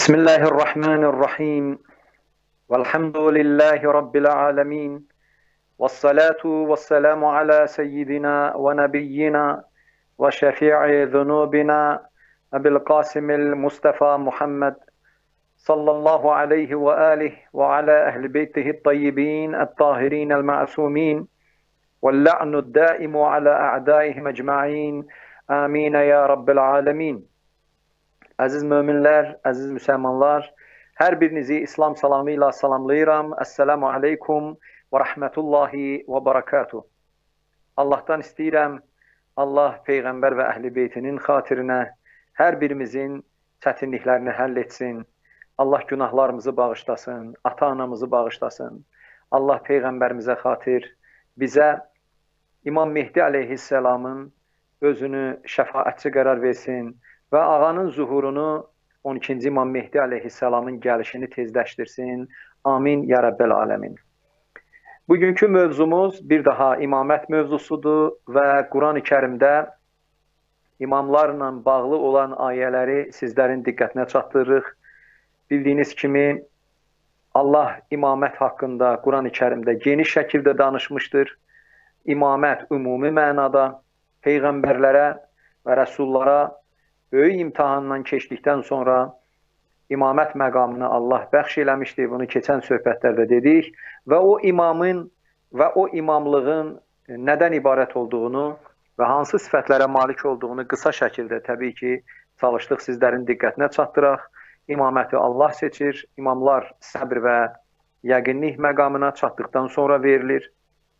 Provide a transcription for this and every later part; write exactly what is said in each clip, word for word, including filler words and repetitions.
Bismillahirrahmanirrahim. Velhamdülillahi Rabbil alemin. Vessalatu vesselamu ala seyyidina ve nebiyyina ve şefi'i zunubina Ebil Qasimil Mustafa Muhammed sallallahu aleyhi ve alih ve ala ehli beytihi tayyibin et-tahirin el-ma'sumin vel la'nu daimu ala a'daihim ecma'in. Amin ya Rabbil alemin. Əziz möminlər, əziz müsəlmanlar, hər birinizi İslam salamı ilə salamlayıram. Əssəlamu aleykum və rəhmətullahi və barakatuh. Allahdan istəyirəm, Allah Peyğəmbər və əhl-i beytinin xatirinə hər birimizin çətinliklərini həll etsin. Allah günahlarımızı bağışlasın, ata-anamızı bağışlasın. Allah Peyğəmbərimizə xatir bizə İmam Mehdi aleyhisselamın özünü şəfaətçi qərar versin və ağanın zuhurunu on ikinci İmam Mehdi aleyhisselamın gəlişini tezləşdirsin. Amin ya Rabbel alemin. Bugünkü mövzumuz bir daha imamət mövzusudur və Quran-ı Kərimdə imamlarla bağlı olan ayələri sizlərin diqqətinə çatdırırıq. Bildiyiniz kimi Allah imamət haqqında Quran-ı Kərimdə geniş şəkildə danışmışdır. İmamət ümumi mənada peyğəmbərlərə və rəsullara böyük imtahandan keçdikdən sonra imamət məqamını Allah bəxş eləmişdir. Bunu keçən söhbətlərdə dedik və o imamın və o imamlığın nədən ibarət olduğunu və hansı sifətlərə malik olduğunu qısa şəkildə təbii ki çalışdıq sizlərin diqqətinə çatdıraq. İmaməti Allah seçir. İmamlar səbr və yəqinlik məqamına çatdıqdan sonra verilir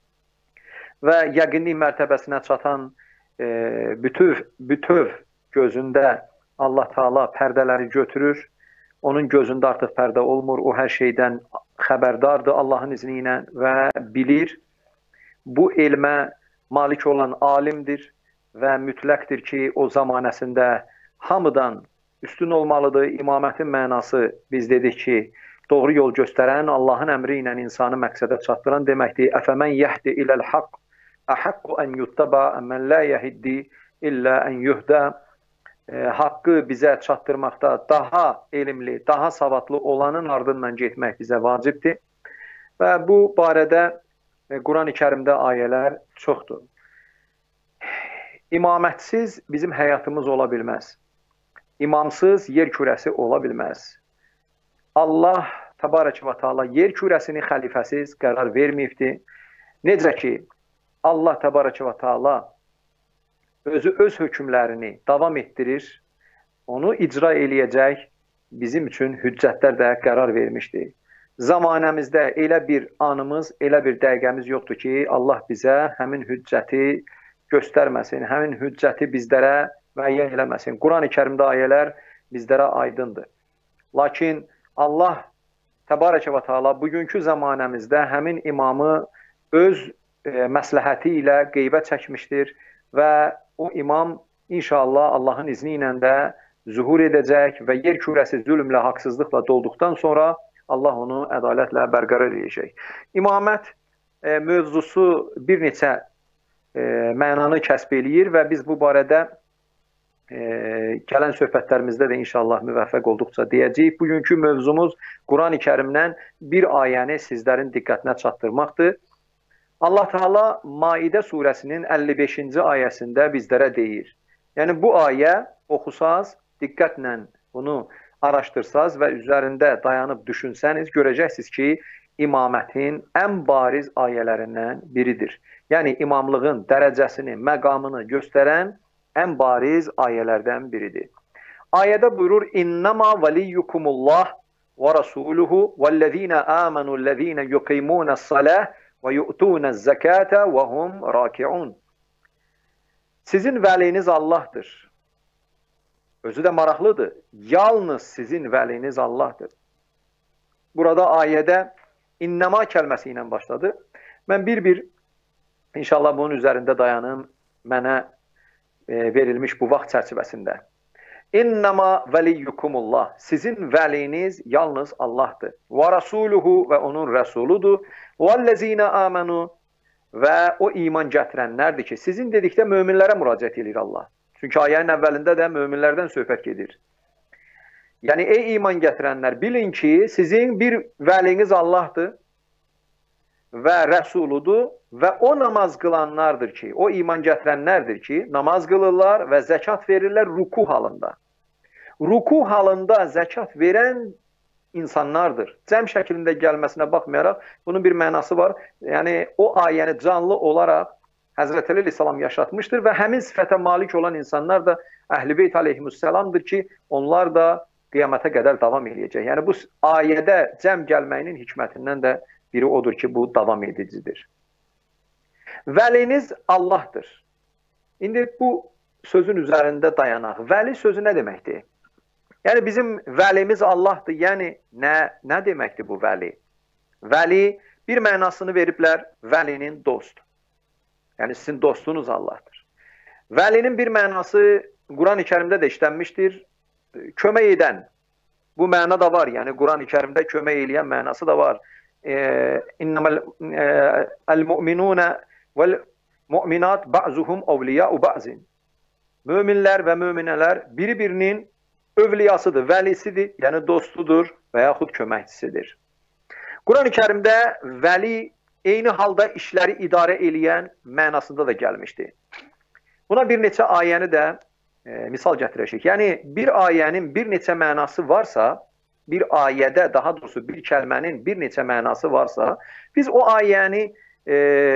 və yəqinlik mərtəbəsinə çatan e, bütöv, bütöv gözündə Allah Taala pərdələri götürür. Onun gözündə artıq pərdə olmur. O hər şeydən xəbərdardır Allahın izni ilə və bilir. Bu elmə malik olan alimdir və mütləqdir ki, o zamanəsində hamıdan üstün olmalıdır. İmamətin mənası biz dedik ki, doğru yol göstərən, Allahın əmri ilə insanı məqsədə çatdıran deməkdir. Əfəmən yəhdi iləl haqq, əhəqqu ən yuttaba, əmən lə yəhiddi illə ən yuhdə. E, haqqı bizə çatdırmaqda daha elmli, daha savadlı olanın ardından getmək bizə vacibdir. Və bu barədə e, Quran-ı Kərimdə ayələr çoxdur. İmamətsiz bizim həyatımız ola bilməz. İmamsız yer kürəsi ola bilməz. Allah Təbarək və Teala yer kürəsini xəlifəsiz qərar verməyibdir. Necə ki, Allah Təbarək və Teala özü öz hökmlərini davam etdirir, onu icra eləyəcək bizim üçün hüccətlər də qərar vermişdir. Zamanəmizdə elə bir anımız, elə bir dəqiqəmiz yoxdur ki, Allah bizə həmin hüccəti göstərməsin, həmin hüccəti bizlərə müəyyən eləməsin. Quran-ı Kərimdə ayələr bizlərə aydındır. Lakin Allah Təbarək və Teala bugünkü zamanəmizdə həmin imamı öz e, məsləhəti ilə qeybə çəkmişdir və o imam inşallah Allahın izni ilə də zuhur edəcək və yer kürəsi zülmlə, haqsızlıqla dolduqdan sonra Allah onu ədalətlə bərqərar edəcək. İmamət e, mövzusu bir neçə e, mənanı kəsb eləyir və biz bu barədə e, gələn söhbətlərimizdə də inşallah müvəffəq olduqca deyəcəyik. Bugünkü mövzumuz Quran-ı Kərimdən bir ayəni sizlərin diqqətinə çatdırmaqdır. Allah Teala Maidə surəsinin əlli beşinci ayəsində bizlərə deyir. Yəni bu ayə oxusaz, diqqətlə bunu araşdırsaz və üzərində dayanıb düşünsəniz, görəcəksiniz ki, imamətin ən bariz ayələrindən biridir. Yəni imamlığın dərəcəsini, məqamını göstərən ən bariz ayələrdən biridir. Ayədə buyurur: İnnəmə valiyyukumullah və rasuluhu vəllezine amenullezine yuqimunəs-salah və yu'tunəz-zəkətə və hum raki'un. Sizin vəliniz Allahdır. Özü də maraqlıdır. Yalnız sizin vəliniz Allahdır. Burada ayədə innəma kəlməsi ilə başladı. Mən bir-bir inşallah bunun üzərində dayanım mənə e, verilmiş bu vaxt çərçivəsində. İnnəma vəliyyukumullah. Sizin vəliniz yalnız Allahdır. Və rasuluhu və onun rəsuludur. Vəllezine amenu və o iman gətirənlərdir ki, sizin dedikdə möminlərə müraciət edir Allah. Çünki ayənin əvvəlində də möminlərdən söhbət gedir. Yəni, ey iman gətirənlər, bilin ki, sizin bir vəliniz Allahdır və Rəsuludur və o namaz qılanlardır ki, o iman gətirənlərdir ki, namaz qılırlar və zəkat verirlər ruku halında. Ruku halında zəkat verən insanlardır. Cəm şəklində gəlməsinə baxmayaraq, bunun bir mənası var. Yəni, o ayəni canlı olaraq Həzrət Əli əleyhissalam yaşatmışdır və həmin sifətə malik olan insanlar da Əhl-i Beyt əleyhissalamdır ki, onlar da qiyamətə qədər davam edəcək. Yəni, bu ayədə cəm gəlməyinin hikmətindən də biri odur ki, bu davam edicidir. Vəliniz Allahdır. İndi bu sözün üzərində dayanaq. Vəli sözü nə deməkdir? Yəni, bizim vəlimiz Allahdır. Yəni, nə, nə deməkdir bu vəli? Vəli, bir mənasını veriblər, vəlinin dost. Yəni, sizin dostunuz Allahdır. Vəlinin bir mənası Quran-ı Kərimdə də işlənmişdir. Kömək edən. Bu məna da var. Yəni, Quran-ı Kərimdə kömək eləyən mənası da var. İnnəməl əl-mu'minunə vəl-mu'minat ba'zuhum avliya'u ba'zin. Möminlər və möminələr biri-birinin övliyasıdır, vəlisidir, yəni dostudur və yaxud köməkçisidir. Quran-ı Kərimdə vəli eyni halda işləri idarə eləyən mənasında da gəlmişdir. Buna bir neçə ayəni də e, misal gətirəcək. Yəni, bir ayənin bir neçə mənası varsa, bir ayədə, daha doğrusu bir kəlmənin bir neçə mənası varsa, biz o ayəni e,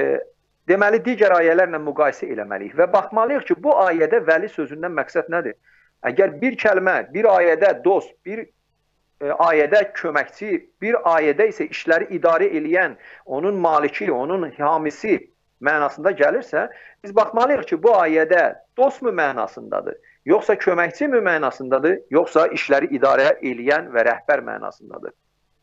deməli digər ayələrlə müqayisə eləməliyik və baxmalıyıq ki, bu ayədə vəli sözündən məqsəd nədir? Əgər bir kəlmə, bir ayədə dost, bir e, ayədə köməkçi, bir ayədə isə işləri idarə eləyən, onun maliki, onun hamisi mənasında gəlirsə, biz baxmalıyıq ki, bu ayədə dostmu mənasındadır, yoxsa köməkçi mi mənasındadır, yoxsa işləri idarə eləyən və rəhbər mənasındadır.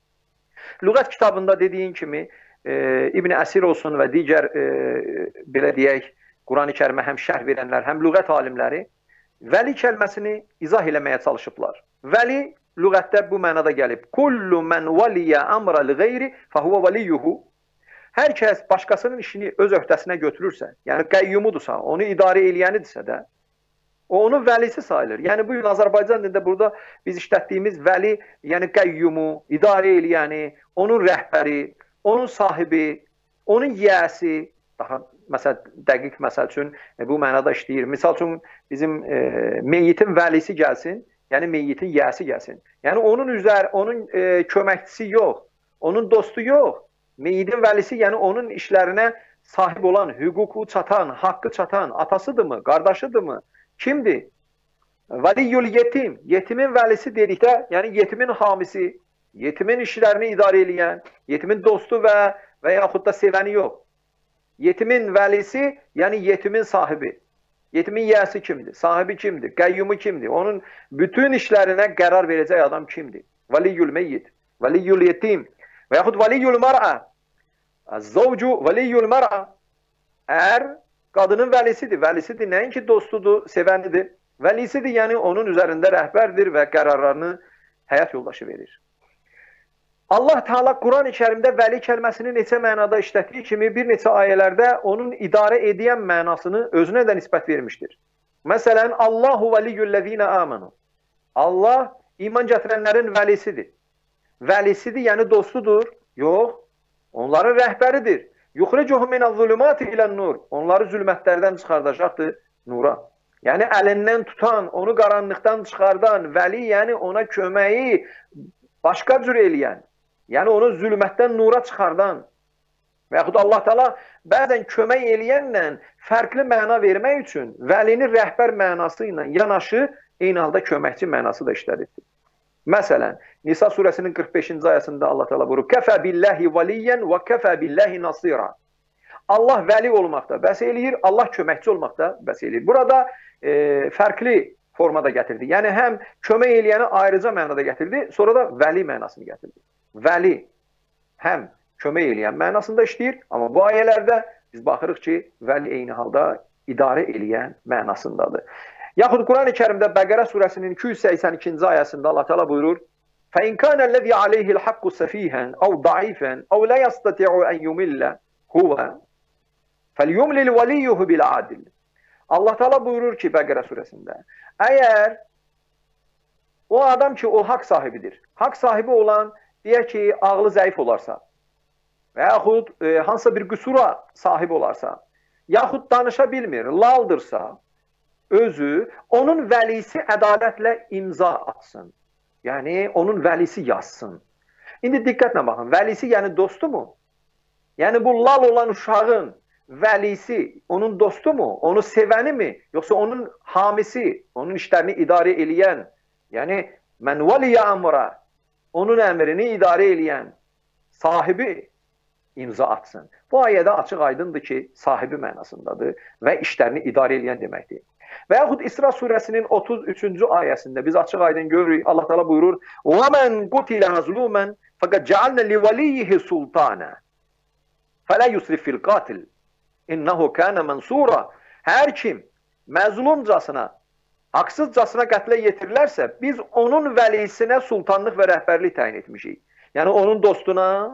Lüğət kitabında dediyin kimi, e, İbn Əsir olsun və digər, e, belə deyək, Quran-ı Kərimə həm şərh verənlər, həm lüğət alimləri, vəli kəlməsini izah eləməyə çalışıblar. Vəli lüğətdə bu mənada gəlib. Kullu mən vəliyyə əmrə li-ğeyri fəhuvə vəliyyuhu. Hər kəs başqasının işini öz öhdəsinə götürürsə, yəni qəyyumudursa, onu idarə eləyənidirsə də, o onun vəlisi sayılır. Yəni, bu gün Azərbaycan dilində burada biz işlətdiyimiz vəli, yəni qəyyumu, idarə eləyəni, onun rəhbəri, onun sahibi, onun yiyəsi, daha məsəl, dəqiq məsəl üçün e, bu mənada işləyir. Misal üçün bizim e, meyyitin vəlisi gəlsin, yəni meyyitin yiyəsi gəlsin. Yəni onun üzər, onun e, köməkçisi yox, onun dostu yox. Meyyitin vəlisi, yəni onun işlərinə sahib olan, hüququ çatan, haqqı çatan, atasıdırmı, qardaşıdırmı, kimdir? Valiyyul yetim, yetimin vəlisi dedikdə, yəni yetimin hamisi, yetimin işlərini idarə eləyən, yetimin dostu və, və yaxud da sevəni yox. Yetimin vəlisi, yəni yetimin sahibi. Yetimin yiyəsi kimdir? Sahibi kimdir? Qəyyumu kimdir? Onun bütün işlərinə qərar verəcək adam kimdir? Valiyyul meyyid, valiyyul yetim və yaxud valiyyul mar'a. Zovcu valiyyul mar'a. Ər qadının vəlisidir. Vəlisidir nəinki dostudur, sevənidir. Vəlisidir, yəni onun üzərində rəhbərdir və qərarlarını həyat yoldaşı verir. Allah Teala Quran-ı Kərimdə vəli kəlməsini neçə mənada işlətdiyi kimi bir neçə ayələrdə onun idarə edən mənasını özünə də nisbət vermişdir. Məsələn, Allahu vəliyyullezine amanu. Allah iman gətirənlərin vəlisidir. Vəlisidir, yəni dostudur. Yox, onların rəhbəridir. Yuxricuhum minəz-zulumati ilən-nur. Onları zülmətlərdən çıxardacaqdır nura. Yəni əlindən tutan, onu qaranlıqdan çıxardan, vəli, yəni ona köməyi başqa cür eləyən. Yəni onu zülmətdən nura çıxardan və yaxud Allah Teala bəzən kömək eləyənlə fərqli məna vermək üçün vəlinin rəhbər mənası ilə yanaşı eyni halda köməkçi mənası da işlədir. Məsələn, Nisa surəsinin qırx beşinci ayəsində Allah Teala buyurur: "Kəfə billahi valiyyən və kəfə billahi nasira." Allah vəli olmaqda bəs eləyir, Allah köməkçi olmaqda bəs eləyir. Burada e, fərqli formada gətirdi. Yəni həm kömək eləyəni ayrıca mənada gətirdi, sonra da vəli mənasını gətirdi. Vəli həm kömək eləyən mənasında işləyir, amma bu ayələrdə biz baxırıq ki, vəli eyni halda idarə eləyən mənasındadır. Yaxud Quran-ı Kərimdə Bəqərə surəsinin iki yüz səksən ikinci ayəsində Allah Teala buyurur: "Fəin kana ellezî aleyhi'l haqqu safîhan aw da'îfan aw la yastati'u en yumilla huve felyumlil valiyyuhu bil adl." Allah Teala buyurur ki Bəqərə surəsində, əgər O adam ki, o haqq sahibidir. Haqq sahibi olan, deyək ki, ağlı zəif olarsa və yaxud e, hansısa bir qüsura sahib olarsa, yaxud danışa bilmir, laldırsa, özü, onun vəlisi ədalətlə imza atsın. Yəni, onun vəlisi yazsın. İndi diqqətlə baxın, vəlisi yəni dostu mu? Yəni, bu lal olan uşağın vəlisi, onun dostu mu? Onu sevəni mi? Yoxsa onun hamisi, onun işlərini idarə eləyən, yəni, mən vəliyə əmra, onun əmrini idarə eləyən sahibi imza atsın. Bu ayədə açıq aydındır ki, sahibi mənasındadır və işlərini idarə eləyən deməkdir. Və yaxud İsra surəsinin otuz üçüncü ayəsində biz açıq aydın görürük, Allah Teala buyurur: وَمَنْ قُتِلَ مَظْلُومًا فَقَدْ جَعَلْنَا لِوَلِيِّهِ سُلْطَانًا فَلَا يُسْرِفْ فِي الْقَاتِلِ إِنَّهُ كَانَ مَنْصُورًا. Hər kim məzlumcasına, haqsızcasına qətlə yetirilərsə, biz onun vəlisinə sultanlıq və rəhbərlik təyin etmişik. Yəni onun dostuna,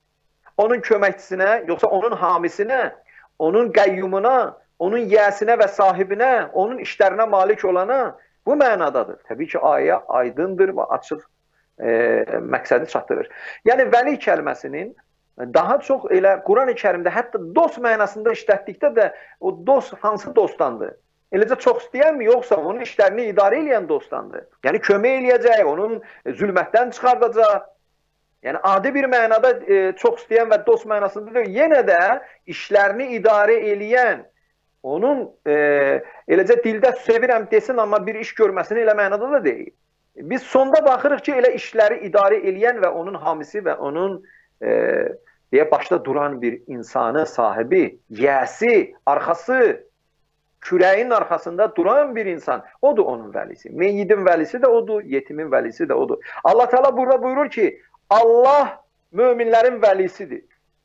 onun köməkçisinə, yoxsa onun hamisinə, onun qəyyumuna, onun yəsinə və sahibinə, onun işlərinə malik olana bu mənadadır. Təbii ki, ayə aydındır və açıq e, məqsədi çatdırır. Yəni, vəli kəlməsinin daha çox elə Quran-ı Kərimdə, hətta dost mənasında işlətdikdə də o dost hansı dostdandır? Eləcə çox istəyən mi, yoxsa onun işlərini idarə edən dostdandır? Yəni, kömək eləyəcək, onun zülmətdən çıxardacaq. Yəni, adi bir mənada e, çox istəyən və dost mənasında deyil, yenə də işlərini idarə eləyən, onun e, eləcə dildə sevirəm desin, amma bir iş görməsini elə mənada da deyil. Biz sonda baxırıq ki, elə işləri idarə eləyən və onun hamisi və onun e, deyə başda duran bir insanı, sahibi, yəsi, arxası, kürəyin arxasında duran bir insan, odur onun vəlisi. Meyyidin vəlisi də odur, yetimin vəlisi də odur. Allah Teala burada buyurur ki, Allah möminlərin vəlisidir.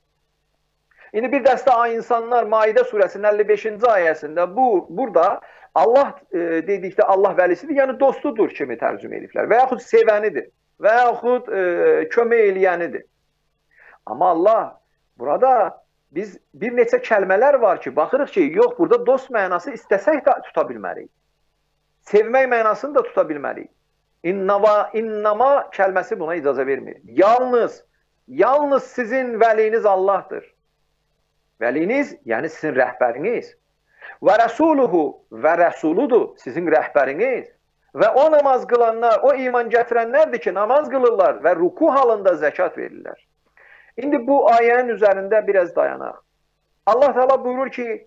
İndi bir dəstə insanlar Maidə surəsinin əlli beşinci ayəsində bu, burada Allah e, dedikdə Allah vəlisidir, yəni dostudur kimi tərcümə ediblər. Və yaxud sevənidir, və yaxud e, kömək eləyənidir. Amma Allah burada biz bir neçə kəlmələr var ki, baxırıq ki, yox, burada dost mənası istəsək də tuta bilməliyik. Sevmək mənasını da tuta bilməliyik. İnnama, innama kəlməsi buna icazə vermir. Yalnız, yalnız sizin vəliniz Allahdır. Vəliniz, yəni sizin rəhbəriniz. Və rəsuluhu, və rəsuludur sizin rəhbəriniz. Və o namaz qılanlar, o iman gətirənlərdir ki, namaz qılırlar və ruku halında zəkat verirlər. İndi bu ayənin üzərində biraz dayanaq. Allah Teala buyurur ki,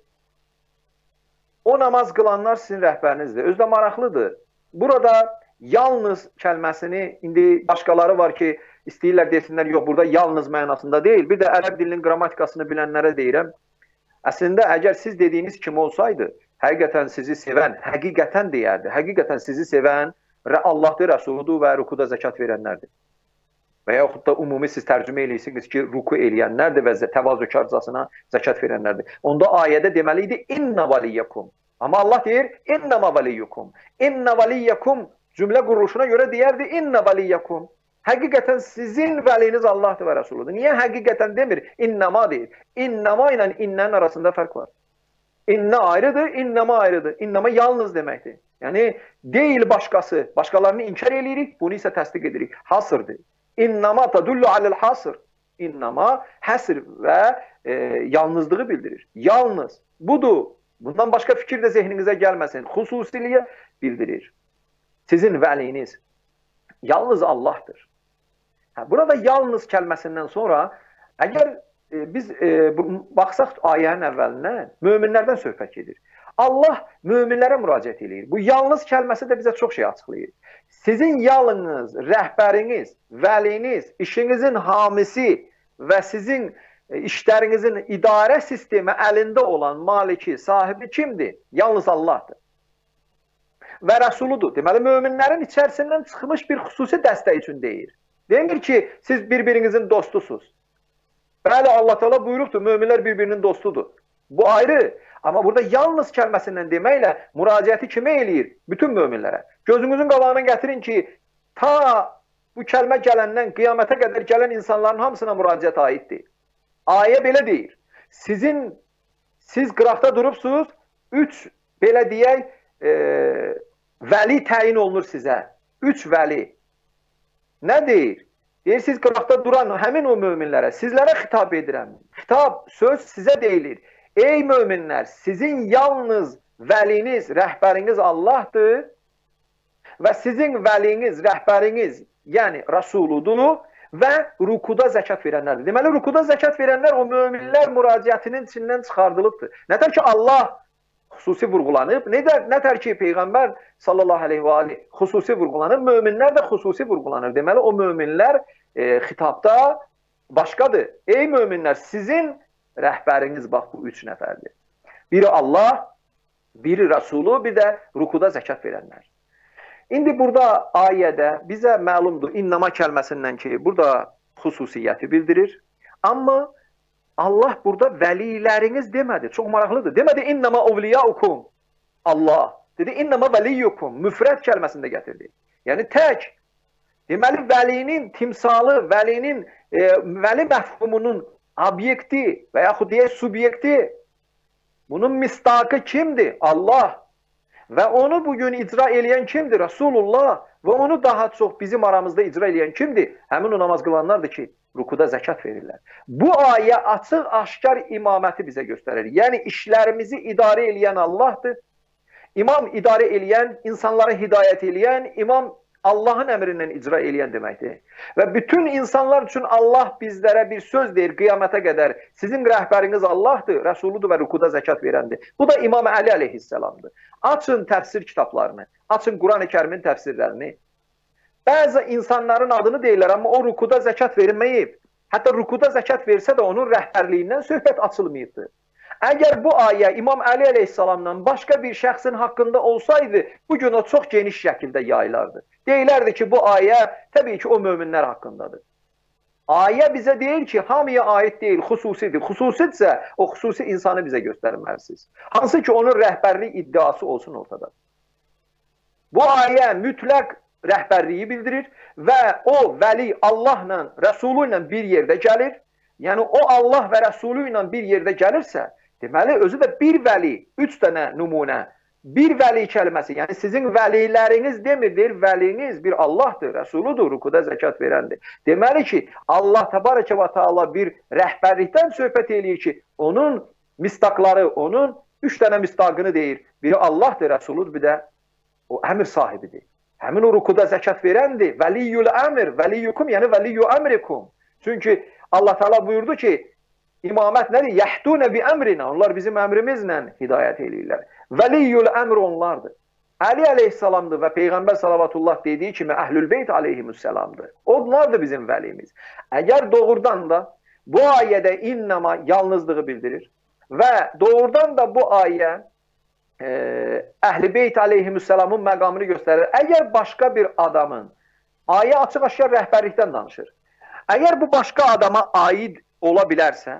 o namaz qılanlar sizin rəhbərinizdir. Özü də maraqlıdır. Burada yalnız kəlməsini, indi başqaları var ki, istəyirlər desinlər, yox, burada yalnız mənasında deyil. Bir də ərəb dilinin qrammatikasını bilənlərə deyirəm. Əslində, əgər siz dediyiniz kimi olsaydı, həqiqətən sizi sevən, həqiqətən deyərdi. Həqiqətən sizi sevən Allahdır, Rəsuludur və rukuda zəkat verənlərdir. Və yaxud da umumi siz tərcümə eləyirsiniz ki, ruku eləyənlərdir və təvazökarcasına zəkat verənlərdir. Onda ayədə deməli idi, İnnə valiyyakum. Amma Allah deyir, İnnəmə valiyyukum. İnnə valiyyakum cümlə quruluşuna görə deyərdi, İnnə valiyyakum. Həqiqətən sizin vəliniz Allahdır və Rəsuludur. Niyə həqiqətən demir? İnnəma deyir. İnnəma ilə innənin arasında fərq var. İnnə ayrıdır, innəma ayrıdır. İnnəma yalnız deməkdir. Yəni, deyil başqası. Başqalarını inkar edirik, bunu isə təsdiq edirik. Hasırdır. İnnəma tədullu aləl hasır. İnnəma həsr və e, yalnızlığı bildirir. Yalnız. Budur. Bundan başqa fikir də zehninizə gəlməsin. Xüsusiliyə bildirir. Sizin vəliniz yalnız Allahdır. Hə, burada yalnız kəlməsindən sonra, əgər e, biz e, baxsaq ayənin əvvəlinə, möminlərdən söhbət gedir. Allah möminlərə müraciət edir. Bu yalnız kəlməsi də bizə çox şey açıqlayır. Sizin yalnız rəhbəriniz, vəliniz, işinizin hamisi və sizin işlərinizin idarə sistemi əlində olan maliki, sahibi kimdir? Yalnız Allahdır. Və Rəsuludur. Deməli, möminlərin içərisindən çıxmış bir xüsusi dəstə üçün deyir. Demir ki, siz bir-birinizin dostusunuz. Bəli, Allah Teala buyurubdur, möminlər bir-birinin dostudur. Bu ayrı. Amma burada yalnız kəlməsindən deməklə müraciəti kimə eləyir? Bütün möminlərə. Gözünüzün qabağına gətirin ki, ta bu kəlmə gələndən qiyamətə qədər gələn insanların hamısına müraciət aiddir. Ayə belə deyir. Sizin, siz qıraqda durubsunuz, üç, belə deyək, e, vəli təyin olunur sizə. üç vəli nə deyir? Deyir, siz qıraqda duran həmin o möminlərə, sizlərə xitab edirəm. Xitab, söz sizə deyilir. Ey möminlər, sizin yalnız vəliniz, rəhbəriniz Allahdır və sizin vəliniz, rəhbəriniz, yəni Rasuludur və rukuda zəkat verənlərdir. Deməli, rukuda zəkat verənlər o möminlər müraciətinin içindən çıxardılıbdır. Nətər ki, Allah xüsusi vurğulanıb, nətər ki, Peyğəmbər sallallahu aleyhi və aleyhi xüsusi vurğulanıb, möminlər də xüsusi vurğulanır. Deməli, o möminlər e, xitabda başqadır. Ey möminlər, sizin rəhbəriniz bax bu üç nəfərdir. Biri Allah, biri Rasulu, bir də rukuda zəkat verənlər. İndi burada ayədə bizə məlumdur, innama kəlməsindən ki, burada xüsusiyyəti bildirir. Amma Allah burada vəliləriniz demədi. Çox maraqlıdır. Demədi, innama ovliyaukum Allah. Dedi, innama vəliyukum. Müfrət kəlməsində gətirdi. Yəni, tək. Deməli, vəlinin timsalı, vəlinin, e, vəli məfhumunun obyekti və yaxud deyək, subyekti, bunun mistaqı kimdir? Allah. Və onu bugün icra eləyən kimdir? Rasulullah. Və onu daha çox bizim aramızda icra eləyən kimdir? Həmin o namaz qılanlardır ki, rukuda zəkat verirlər. Bu ayə açıq, aşkar imaməti bizə göstərir. Yəni, işlərimizi idarə eləyən Allahdır. İmam idarə eləyən, insanlara hidayət eləyən, imam Allahın əmrindən icra eləyən deməkdir. Və bütün insanlar üçün Allah bizlərə bir söz deyir qiyamətə qədər. Sizin rəhbəriniz Allahdır, Rəsuludur və rukuda zəkat verəndir. Bu da İmam Əli əleyhisselamdır. Açın təfsir kitablarını, açın Quran-ı Kərimin təfsirlərini. Bəzi insanların adını deyirlər, amma o rukuda zəkat verməyib. Hətta rukuda zəkat versə də onun rəhbərliyindən söhbət açılmayıbdır. Əgər bu ayə İmam Əli əleyhisselamdan başqa bir şəxsin haqqında olsaydı, bugün o çox geniş şəkildə yayılardı. Deyilərdi ki, bu ayə təbii ki, o möminlər haqqındadır. Ayə bizə deyir ki, hamıya aid deyil, xüsusidir. Xüsusidirsə, o xüsusi insanı bizə göstərməlisiniz. Hansı ki, onun rəhbərlik iddiası olsun ortada. Bu ayə mütləq rəhbərliyi bildirir və o vəli Allahla, Rəsulu ilə bir yerdə gəlir. Yəni, o Allah və Rəsulu ilə bir yerdə gəlirsə, deməli, özü də bir vəli, üç dənə nümunə, bir vəli kəlməsi, yəni sizin vəliləriniz demir, deyir, vəliniz bir Allahdır, Rəsuludur, rukuda zəkat verəndir. Deməli ki, Allah təbarəkə və teala bir rəhbərlikdən söhbət eləyir ki, onun mistaqları, onun üç dənə mistaqını deyir. Biri Allahdır, Rəsuludur, bir də o əmr sahibidir. Həmin o rukuda zəkat verəndir. Vəliyyül əmr, vəliyyukum, yəni vəliyyu əmrikum. Çünki Allah Teala buyurdu ki, imamət nədir? Yəhdunə bi əmrinə. Onlar bizim əmrimizlə hidayət eləyirlər. Vəliyyül əmr onlardır. Əli əleyhissalamdır və Peyğəmbər salavatullah dediyi kimi Əhlül-Beyt aleyhissalamdır. Onlar da bizim vəlimiz. Əgər doğrudan da bu ayədə innama yalnızlığı bildirir və doğrudan da bu ayə e, Əhl-i-Beyt aleyhissalamın məqamını göstərir. Əgər başqa bir adamın, ayə açıq-aşkar rəhbərlikdən danışır. Əgər bu başqa adama aid ola bilərsə,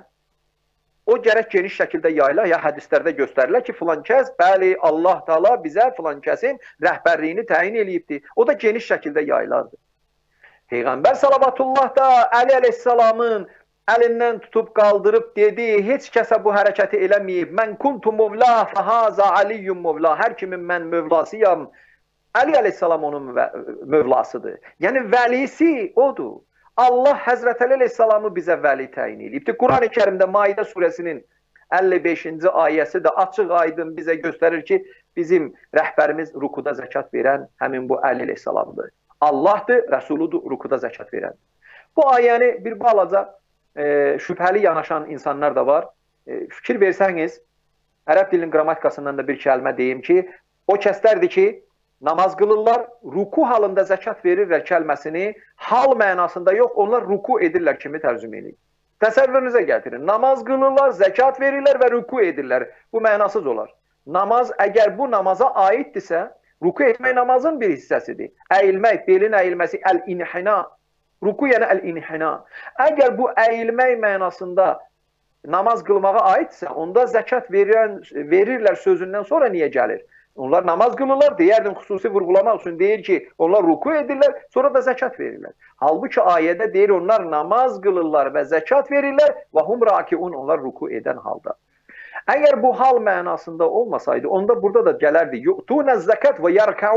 o gərək geniş şəkildə yayılar, ya hədislərdə göstərirlər ki, filan kəs, bəli, Allah Teala bizə filan kəsin rəhbərliyini təyin eləyibdir. O da geniş şəkildə yayılardır. Peyğəmbər salavatullah da Əli əleyhissalamın əlindən tutub qaldırıb dedi, heç kəsə bu hərəkəti eləməyib. Mən kuntu mövla, fəhaza aliyyum mövla. Hər kimin mən mövlasıyam. Əli əleyhissalam onun mövlasıdır. Yəni, vəlisi odur. Allah Həzrət Əli əleyhissalamı bizə vəli təyin edibdir. Quran-ı Kərimdə Maidə surəsinin əlli beşinci ayəsi də açıq aydın bizə göstərir ki, bizim rəhbərimiz rukuda zəkat verən həmin bu Əli əleyhissalamdır. Allahdır, Rəsuludur, rukuda zəkat verən. Bu ayəni bir balaca e, şübhəli yanaşan insanlar da var. E, fikir versəniz, ərəb dilinin qrammatikasından da bir kəlmə deyim ki, o kəslərdir ki, namaz qılırlar, ruku halında zəkat verirlər kəlməsini hal mənasında yox, onlar ruku edirlər kimi tərcümə edin. Təsəvvürünüzə gətirin. Namaz qılırlar, zəkat verirlər və ruku edirlər. Bu mənasız olar. Namaz, əgər bu namaza aiddirsə, ruku etmək namazın bir hissəsidir. Əyilmək, belin əyilməsi, əl-inhina. Ruku yəni əl-inhina. Əgər bu əyilmək mənasında namaz qılmağa aiddirsə, onda zəkat verirlər, verirlər sözündən sonra niyə gəlir? Onlar namaz qılırlar, deyərdim xüsusi vurğulamaq üçün deyir ki, onlar ruku edirlər, sonra da zəkat verirlər. Halbuki ayədə deyir, onlar namaz qılırlar və zəkat verirlər və hum rakiun, onlar ruku edən halda. Əgər bu hal mənasında olmasaydı, onda burada da gələrdi, yu'tunə zəkat və yarkaun.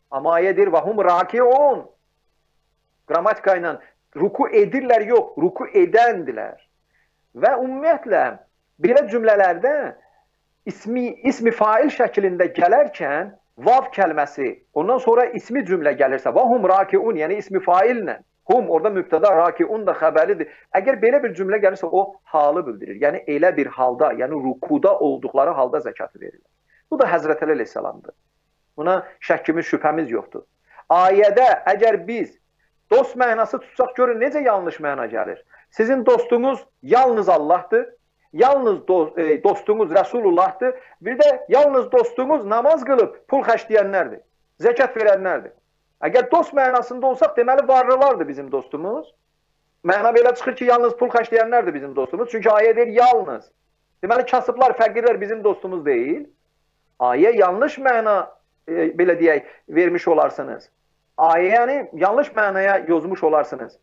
Amma ayə deyir, və hum rakiun. Qrammatika ilə ruku edirlər, yox, ruku edəndilər. Və ümumiyyətlə, belə cümlələrdə ismi, ismi fail şəklində gələrkən vav kəlməsi, ondan sonra ismi cümlə gəlirsə, və hum rakiun, yəni ismi faillə, hum orada mübtəda, rakiun da xəbəridir. Əgər belə bir cümlə gəlirsə, o halı bildirir. Yəni elə bir halda, yəni rukuda olduqları halda zəkatı verirlər. Bu da Həzrət Əli əleyhissalamdır. Buna şəkkimiz, şübhəmiz yoxdur. Ayədə əgər biz dost mənası tutsaq, görün necə yanlış məna gəlir. Sizin dostunuz yalnız Allahdır, yalnız dost, e, dostunuz Rəsulullahdır, bir də yalnız dostunuz namaz qılıb pul xərcləyənlərdir, zəkat verənlərdir. Əgər dost mənasında olsaq, deməli varlılardır bizim dostumuz. Məna belə çıxır ki, yalnız pul xərcləyənlərdir bizim dostumuz. Çünki ayə deyir yalnız. Deməli kasıblar, fəqirlər bizim dostumuz deyil. Ayə yanlış məna, e, belə deyək, vermiş olarsınız. Ayəni yanlış mənaya yozmuş olarsınız.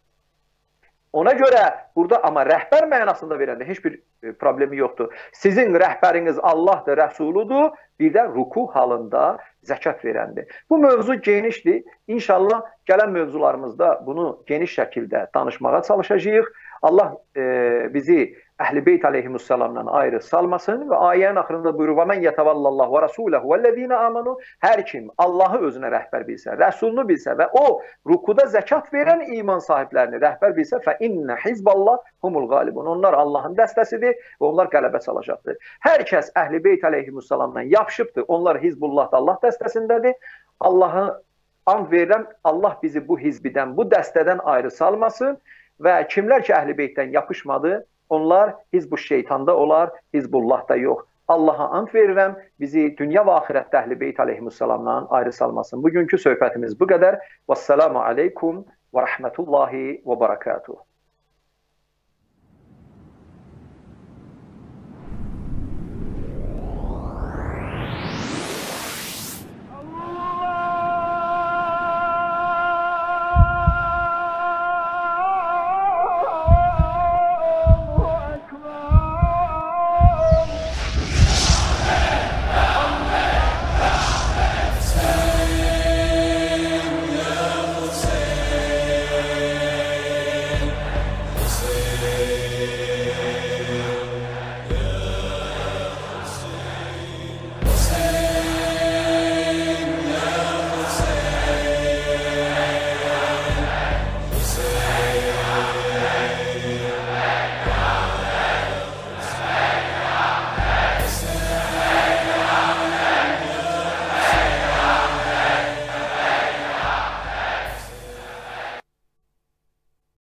Ona görə burada amma rəhbər mənasında verəndə heç bir problemi yoxdur. Sizin rəhbəriniz Allahdır, Rəsuludur, bir də ruku halında zəkat verəndir. Bu mövzu genişdir. İnşallah gələn mövzularımızda bunu geniş şəkildə danışmağa çalışacağıq. Allah e, bizi Əhl-i Beyt əleyhimussalamdan ayrı salmasın və ayənin axırında buyurur: "Və men yetəvallallahu və rasulehu vellezina amanu." Hər kim Allahı özünə rəhbər bilsə, Rəsulunu bilsə və o rukuda zəkat verən iman sahiblərini rəhbər bilsə, fə innə hizballah humul qalibun. Onlar Allahın dəstəsidir və onlar qələbə çalacaqdır. Hər kəs Əhl-i Beyt əleyhimussalamdan yapışıbdır, onlar Hizbullah da Allah dəstəsindədir. Allahı and verirəm, Allah bizi bu hizbidən, bu dəstədən ayrı salmasın və kimlər ki Əhl-i Beytdən yapışmadı, onlar Hizb-ı şeytanda olar, Hizbullahda yox. Allaha and verirəm, bizi dünya və axirətdə Əhl-i Beyt əleyhimussalamdan ayrı salmasın. Bugünkü söhbətimiz bu qədər. Vəssalamu aleykum və rəhmətullahi və barakatuhu.